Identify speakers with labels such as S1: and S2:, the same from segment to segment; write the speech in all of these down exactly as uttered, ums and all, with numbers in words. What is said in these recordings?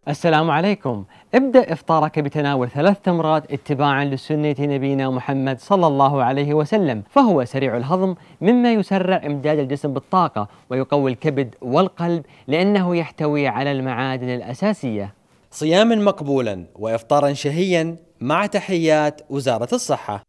S1: السلام عليكم. ابدأ إفطارك بتناول ثلاث تمرات اتباعا لسنة نبينا محمد صلى الله عليه وسلم، فهو سريع الهضم مما يسرع إمداد الجسم بالطاقة ويقوي الكبد والقلب لأنه يحتوي على المعادن الأساسية.
S2: صياما مقبولا وإفطارا شهيا مع تحيات وزارة الصحة.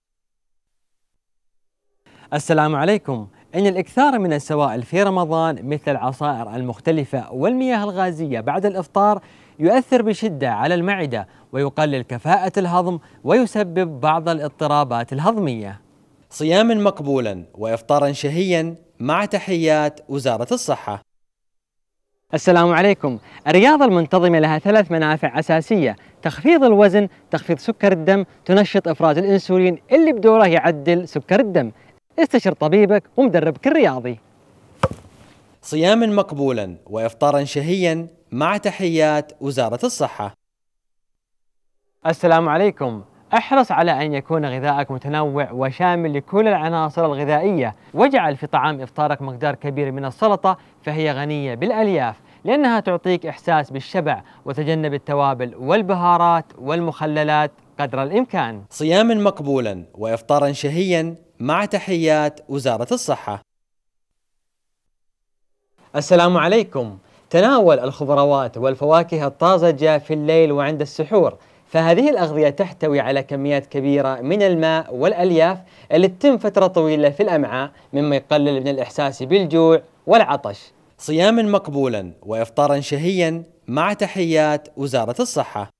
S1: السلام عليكم. إن الإكثار من السوائل في رمضان مثل العصائر المختلفة والمياه الغازية بعد الإفطار يؤثر بشدة على المعدة ويقلل كفاءة الهضم ويسبب بعض الاضطرابات الهضمية.
S2: صياما مقبولا وإفطارا شهيا مع تحيات وزارة الصحة.
S1: السلام عليكم. الرياضة المنتظمة لها ثلاث منافع أساسية: تخفيض الوزن، تخفيض سكر الدم، تنشط إفراز الأنسولين اللي بدوره يعدل سكر الدم. استشر طبيبك ومدربك الرياضي.
S2: صياما مقبولا وإفطارا شهيا مع تحيات وزارة الصحة.
S1: السلام عليكم. احرص على أن يكون غذائك متنوع وشامل لكل العناصر الغذائية، واجعل في طعام إفطارك مقدار كبير من السلطة فهي غنية بالألياف لأنها تعطيك إحساس بالشبع، وتجنب التوابل والبهارات والمخللات قدر الإمكان.
S2: صياما مقبولا وإفطارا شهيا مع تحيات وزارة الصحة.
S1: السلام عليكم. تناول الخضروات والفواكه الطازجة في الليل وعند السحور، فهذه الأغذية تحتوي على كميات كبيرة من الماء والألياف اللي تتم فترة طويلة في الأمعاء مما يقلل من الإحساس بالجوع والعطش.
S2: صياما مقبولا وإفطارا شهيا مع تحيات وزارة الصحة.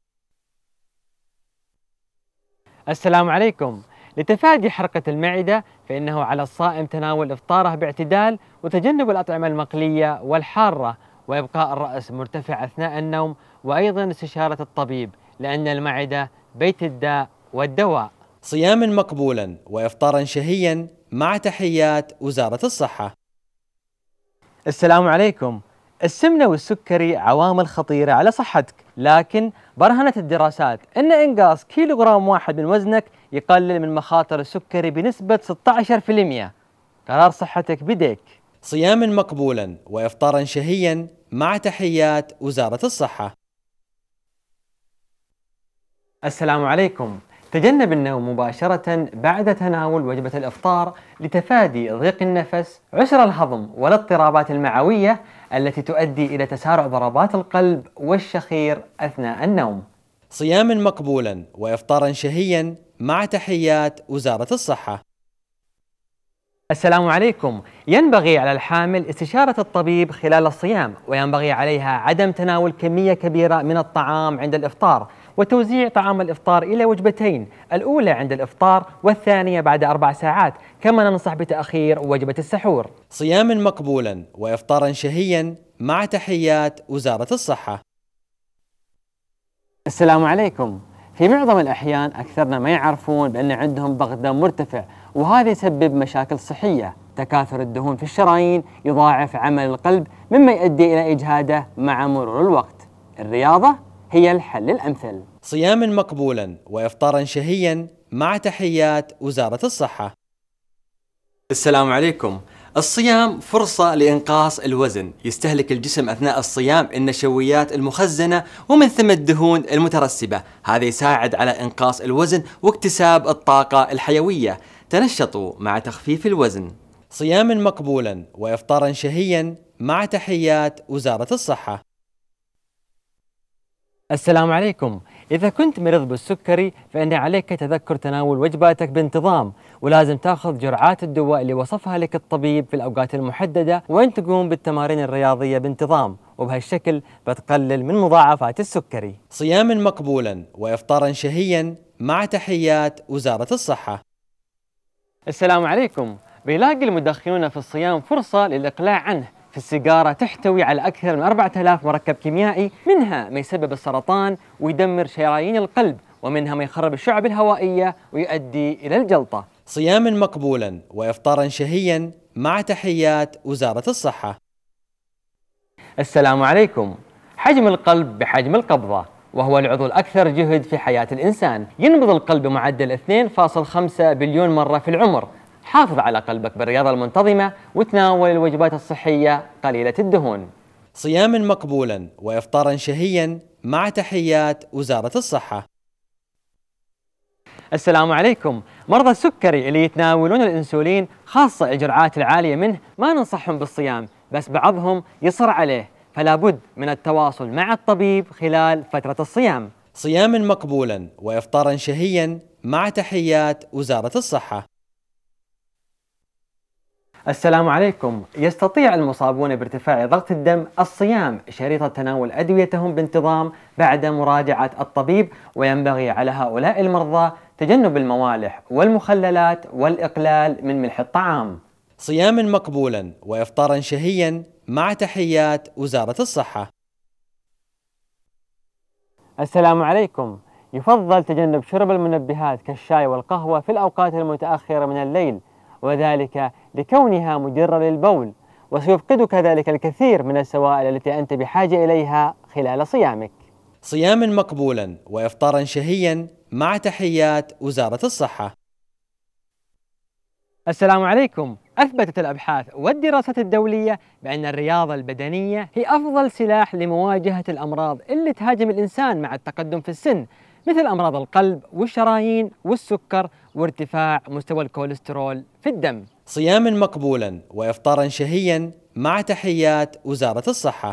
S1: السلام عليكم. لتفادي حرقة المعدة فإنه على الصائم تناول إفطاره باعتدال وتجنب الأطعمة المقلية والحارة، وإبقاء الرأس مرتفع أثناء النوم، وأيضا استشارة الطبيب لأن المعدة بيت الداء والدواء.
S2: صياما مقبولا وإفطارا شهيا مع تحيات وزارة الصحة.
S1: السلام عليكم. السمنة والسكري عوامل خطيرة على صحتك، لكن برهنت الدراسات أن إنقاص كيلوغرام واحد من وزنك يقلل من مخاطر السكري بنسبة ستة عشر بالمئة. قرار صحتك بيديك.
S2: صياما مقبولا وإفطارا شهيا مع تحيات وزارة الصحة.
S1: السلام عليكم. تجنب النوم مباشرة بعد تناول وجبة الإفطار لتفادي ضيق النفس، عسر الهضم والاضطرابات المعوية التي تؤدي إلى تسارع ضربات القلب والشخير أثناء النوم.
S2: صياما مقبولا وإفطارا شهيا مع تحيات وزارة الصحة.
S1: السلام عليكم. ينبغي على الحامل استشارة الطبيب خلال الصيام، وينبغي عليها عدم تناول كمية كبيرة من الطعام عند الإفطار، وتوزيع طعام الإفطار إلى وجبتين، الأولى عند الإفطار والثانية بعد أربع ساعات، كما ننصح بتأخير وجبة السحور.
S2: صياما مقبولا وإفطارا شهيا مع تحيات وزارة الصحة.
S1: السلام عليكم. في معظم الأحيان أكثرنا ما يعرفون بأن عندهم ضغط دم مرتفع، وهذا يسبب مشاكل صحية. تكاثر الدهون في الشرايين يضاعف عمل القلب مما يؤدي إلى إجهاده مع مرور الوقت. الرياضة هي الحل الأمثل.
S2: صياما مقبولا وإفطارا شهيا مع تحيات وزارة الصحة.
S3: السلام عليكم. الصيام فرصة لإنقاص الوزن. يستهلك الجسم أثناء الصيام النشويات المخزنة ومن ثم الدهون المترسبة، هذا يساعد على إنقاص الوزن واكتساب الطاقة الحيوية. تنشطوا مع تخفيف الوزن.
S2: صياما مقبولا وإفطارا شهيا مع تحيات وزارة الصحة.
S1: السلام عليكم. إذا كنت مريض بالسكري فإن عليك تذكر تناول وجباتك بانتظام، ولازم تأخذ جرعات الدواء اللي وصفها لك الطبيب في الأوقات المحددة، وأن تقوم بالتمارين الرياضية بانتظام، وبهالشكل بتقلل من مضاعفات السكري.
S2: صياما مقبولا وإفطارا شهيا مع تحيات وزارة الصحة.
S1: السلام عليكم. بيلاقي المدخنون في الصيام فرصة للإقلاع عنه. في السيجارة تحتوي على أكثر من أربعة آلاف مركب كيميائي، منها ما يسبب السرطان ويدمر شرايين القلب، ومنها ما يخرب الشعب الهوائية ويؤدي إلى الجلطة.
S2: صياما مقبولا وإفطارا شهيا مع تحيات وزارة الصحة.
S1: السلام عليكم. حجم القلب بحجم القبضة، وهو العضو الأكثر جهد في حياة الإنسان. ينبض القلب بمعدل اثنين فاصلة خمسة بليون مرة في العمر. حافظ على قلبك بالرياضة المنتظمة وتناول الوجبات الصحية قليلة الدهون.
S2: صياما مقبولا وإفطارا شهيا مع تحيات وزارة الصحة.
S1: السلام عليكم. مرضى السكري اللي يتناولون الانسولين خاصة الجرعات العالية منه ما ننصحهم بالصيام، بس بعضهم يصر عليه، فلا بد من التواصل مع الطبيب خلال فترة الصيام.
S2: صياما مقبولا وإفطارا شهيا مع تحيات وزارة الصحة.
S1: السلام عليكم. يستطيع المصابون بارتفاع ضغط الدم الصيام شريط تناول أدويتهم بانتظام بعد مراجعة الطبيب، وينبغي على هؤلاء المرضى تجنب الموالح والمخللات والإقلال من ملح الطعام.
S2: صياما مقبولا وإفطارا شهيا مع تحيات وزارة الصحة.
S1: السلام عليكم. يفضل تجنب شرب المنبهات كالشاي والقهوة في الأوقات المتأخرة من الليل، وذلك لكونها مجرة للبول، وسيفقدك ذلك الكثير من السوائل التي أنت بحاجة إليها خلال صيامك.
S2: صياما مقبولا وإفطارا شهيا مع تحيات وزارة الصحة.
S1: السلام عليكم. أثبتت الأبحاث والدراسات الدولية بأن الرياضة البدنية هي أفضل سلاح لمواجهة الأمراض اللي تهاجم الإنسان مع التقدم في السن، مثل أمراض القلب والشرايين والسكر وارتفاع مستوى الكوليسترول في الدم.
S2: صياما مقبولا وإفطارا شهيا مع تحيات وزارة الصحة.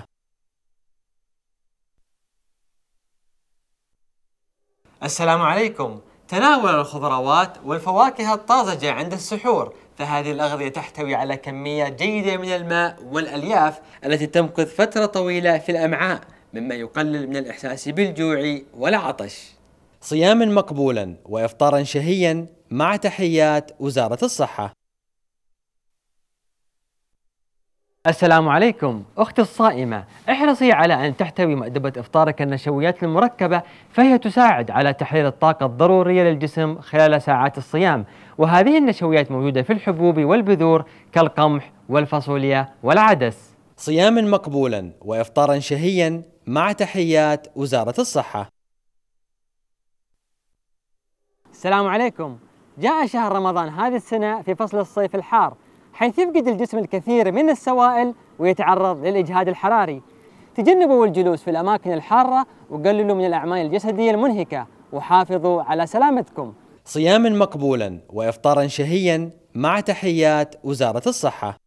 S3: السلام عليكم. تناول الخضروات والفواكه الطازجة عند السحور، فهذه الأغذية تحتوي على كمية جيدة من الماء والألياف التي تمكث فترة طويلة في الأمعاء، مما يقلل من الإحساس بالجوع والعطش.
S2: صياما مقبولا وإفطارا شهيا مع تحيات وزارة الصحة.
S1: السلام عليكم. أختي الصائمة، احرصي على أن تحتوي مأدبة إفطارك النشويات المركبة، فهي تساعد على تحرير الطاقة الضرورية للجسم خلال ساعات الصيام، وهذه النشويات موجودة في الحبوب والبذور كالقمح والفاصوليا والعدس.
S2: صياما مقبولا وإفطارا شهيا مع تحيات وزارة الصحة.
S1: السلام عليكم. جاء شهر رمضان هذه السنة في فصل الصيف الحار، حيث يفقد الجسم الكثير من السوائل ويتعرض للإجهاد الحراري. تجنبوا الجلوس في الأماكن الحارة وقللوا من الأعمال الجسدية المنهكة، وحافظوا على سلامتكم.
S2: صياما مقبولا وإفطارا شهيا مع تحيات وزارة الصحة.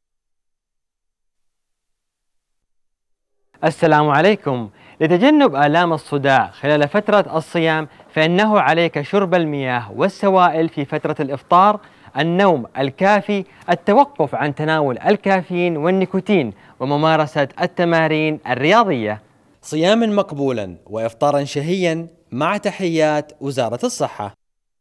S1: السلام عليكم. لتجنب آلام الصداع خلال فترة الصيام، فإنه عليك شرب المياه والسوائل في فترة الإفطار، النوم الكافي، التوقف عن تناول الكافيين والنيكوتين، وممارسة التمارين الرياضية.
S2: صياما مقبولا وإفطارا شهيا مع تحيات وزارة الصحة.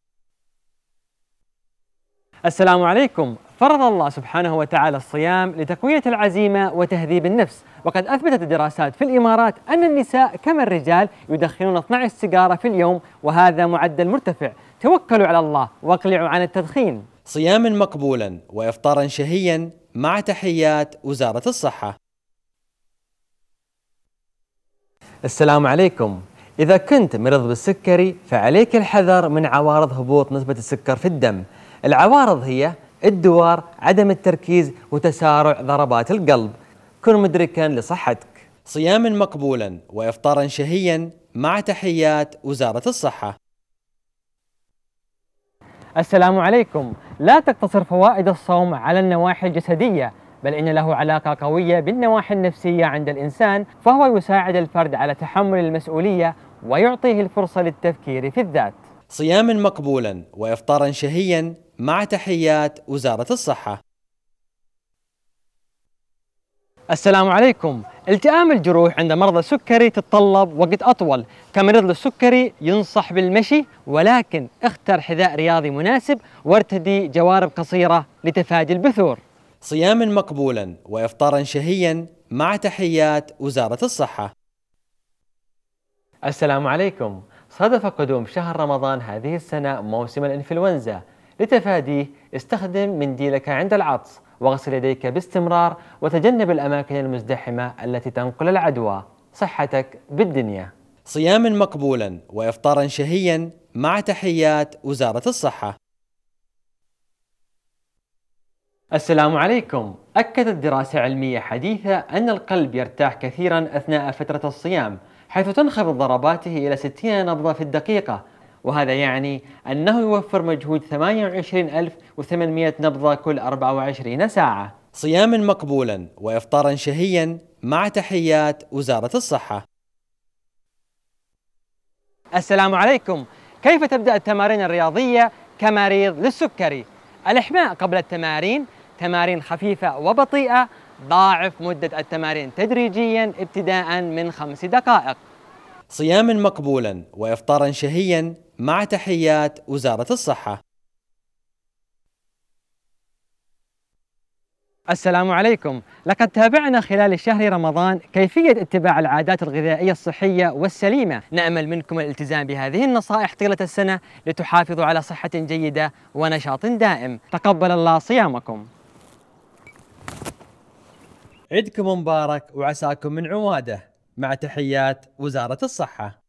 S1: السلام عليكم. فرض الله سبحانه وتعالى الصيام لتقوية العزيمة وتهذيب النفس، وقد أثبتت الدراسات في الإمارات أن النساء كما الرجال يدخنون اثنتي عشرة سيجارة في اليوم، وهذا معدل مرتفع. توكلوا على الله واقلعوا عن التدخين.
S2: صياما مقبولا وإفطارا شهيا مع تحيات وزارة الصحة.
S1: السلام عليكم. إذا كنت مريض بالسكري فعليك الحذر من عوارض هبوط نسبة السكر في الدم. العوارض هي الدوار، عدم التركيز، وتسارع ضربات القلب. كن مدركا لصحتك.
S2: صياما مقبولا وإفطارا شهيا مع تحيات وزارة الصحة.
S1: السلام عليكم. لا تقتصر فوائد الصوم على النواحي الجسدية، بل إن له علاقة قوية بالنواحي النفسية عند الإنسان، فهو يساعد الفرد على تحمل المسؤولية ويعطيه الفرصة للتفكير في الذات.
S2: صياما مقبولا وإفطارا شهيا مع تحيات وزارة الصحة.
S1: السلام عليكم. التئام الجروح عند مرضى السكري تتطلب وقت أطول. كمريض للسكري ينصح بالمشي، ولكن اختر حذاء رياضي مناسب وارتدي جوارب قصيرة لتفادي البثور.
S2: صياما مقبولا وإفطارا شهيا مع تحيات وزارة الصحة.
S1: السلام عليكم. صادف قدوم شهر رمضان هذه السنة موسم الإنفلونزا. لتفاديه استخدم منديلك عند العطس، واغسل يديك باستمرار، وتجنب الأماكن المزدحمة التي تنقل العدوى. صحتك بالدنيا.
S2: صياما مقبولا وإفطارا شهيا مع تحيات وزارة الصحة.
S1: السلام عليكم. أكدت دراسة علمية حديثة أن القلب يرتاح كثيرا أثناء فترة الصيام، حيث تنخفض ضرباته إلى ستين نبضة في الدقيقة، وهذا يعني أنه يوفر مجهود ثمانية وعشرين ألف وثمانمئة نبضة كل أربعة وعشرين ساعة.
S2: صياما مقبولا وإفطارا شهيا مع تحيات وزارة الصحة.
S1: السلام عليكم. كيف تبدأ التمارين الرياضية كمريض للسكري؟ الإحماء قبل التمارين، تمارين خفيفة وبطيئة، ضاعف مدة التمارين تدريجيا ابتداء من خمس دقائق.
S2: صياما مقبولا وإفطارا شهيا مع تحيات وزارة الصحة.
S1: السلام عليكم. لقد تابعنا خلال شهر رمضان كيفية اتباع العادات الغذائية الصحية والسليمة. نأمل منكم الالتزام بهذه النصائح طيلة السنة لتحافظوا على صحة جيدة ونشاط دائم. تقبل الله صيامكم.
S2: عيدكم مبارك وعساكم من عواده، مع تحيات وزارة الصحة.